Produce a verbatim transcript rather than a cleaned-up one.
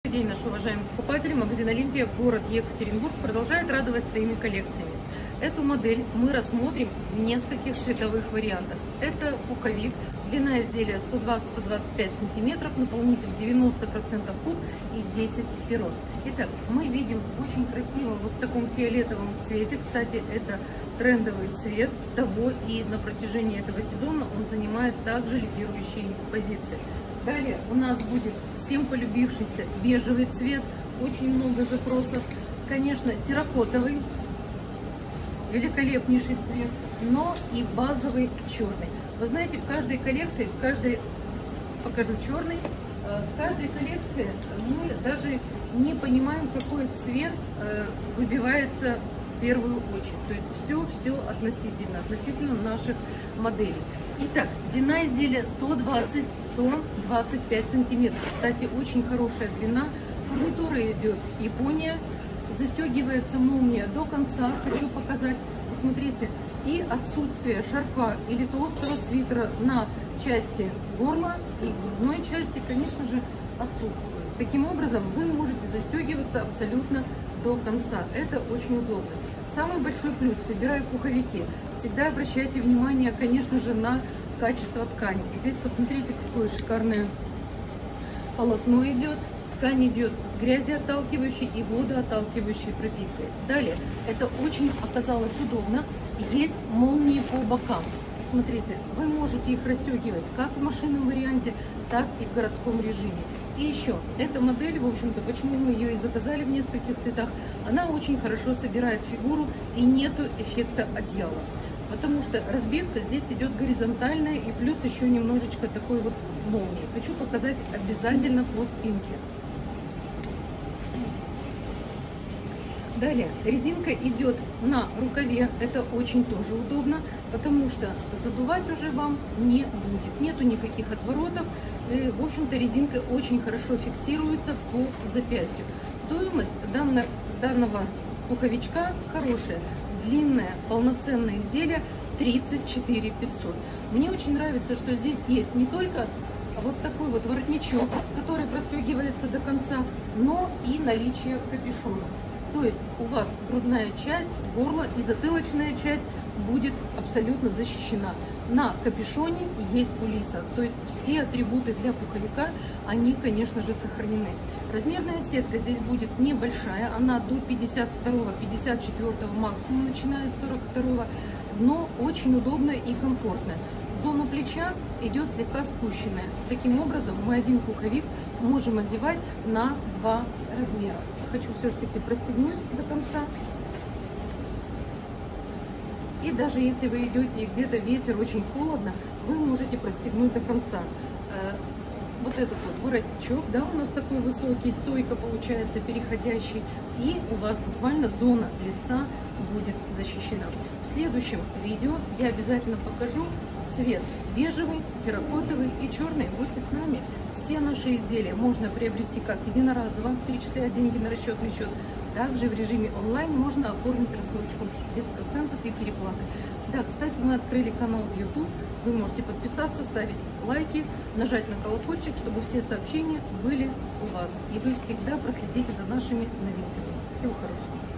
Добрый день, наши уважаемые покупатели. Магазин Олимпия, город Екатеринбург, продолжает радовать своими коллекциями. Эту модель мы рассмотрим в нескольких цветовых вариантах. Это пуховик, длина изделия сто двадцать — сто двадцать пять сантиметров, наполнитель девяносто процентов пух и десять перо. Итак, мы видим в очень красивом вот таком фиолетовом цвете. Кстати, это трендовый цвет того, и на протяжении этого сезона он занимает также лидирующие позиции. Далее у нас будет всем полюбившийся бежевый цвет, очень много запросов. Конечно, терракотовый, великолепнейший цвет, но и базовый черный. Вы знаете, в каждой коллекции, в каждой, покажу черный, в каждой коллекции мы даже не понимаем, какой цвет выбивается в первую очередь. То есть все, все относительно, относительно наших моделей. Итак, длина изделия сто двадцать — сто двадцать пять сантиметров. Кстати, очень хорошая длина. Фурнитура идет Япония. Застегивается молния до конца. Хочу показать. Посмотрите. И отсутствие шарфа или толстого свитера на части горла и грудной части, конечно же, отсутствует. Таким образом, вы можете застегиваться абсолютно до конца. Это очень удобно. Самый большой плюс, выбирая пуховики, всегда обращайте внимание, конечно же, на качество ткани. Здесь посмотрите, какое шикарное полотно идет. Ткань идет с грязеотталкивающей и водоотталкивающей пропиткой. Далее, это очень оказалось удобно. Есть молнии по бокам. Смотрите, вы можете их расстегивать как в машинном варианте, так и в городском режиме. И еще, эта модель, в общем-то, почему мы ее и заказали в нескольких цветах, она очень хорошо собирает фигуру и нету эффекта одеяла. Потому что разбивка здесь идет горизонтальная и плюс еще немножечко такой вот молнии. Хочу показать обязательно по спинке. Далее, резинка идет на рукаве, это очень тоже удобно, потому что задувать уже вам не будет, нету никаких отворотов, и, в общем-то, резинка очень хорошо фиксируется по запястью. Стоимость данного, данного пуховичка хорошая, длинное, полноценное изделие тридцать четыре тысячи пятьсот. Мне очень нравится, что здесь есть не только вот такой вот воротничок, который простегивается до конца, но и наличие капюшона. То есть у вас грудная часть, горло и затылочная часть будет абсолютно защищена. На капюшоне есть кулиса. То есть все атрибуты для пуховика, они, конечно же, сохранены. Размерная сетка здесь будет небольшая. Она до пятьдесят второго — пятьдесят четвёртого максимум, начиная с сорок второго. Но очень удобная и комфортная. Зона плеча идет слегка спущенная. Таким образом, мы один пуховик можем одевать на два размера. Хочу все-таки простегнуть до конца. И даже если вы идете и где-то ветер, очень холодно, вы можете простегнуть до конца. Вот этот вот воротничок, да, у нас такой высокий, стойка получается, переходящий. И у вас буквально зона лица будет защищена. В следующем видео я обязательно покажу цвет бежевый, терракотовый и черный. Будьте с нами. Все наши изделия можно приобрести как единоразово, перечисляя деньги на расчетный счет. Также в режиме онлайн можно оформить рассрочку без процентов и переплаты. Да, кстати, мы открыли канал в YouTube. Вы можете подписаться, ставить лайки, нажать на колокольчик, чтобы все сообщения были у вас. И вы всегда проследите за нашими новинками. Всего хорошего.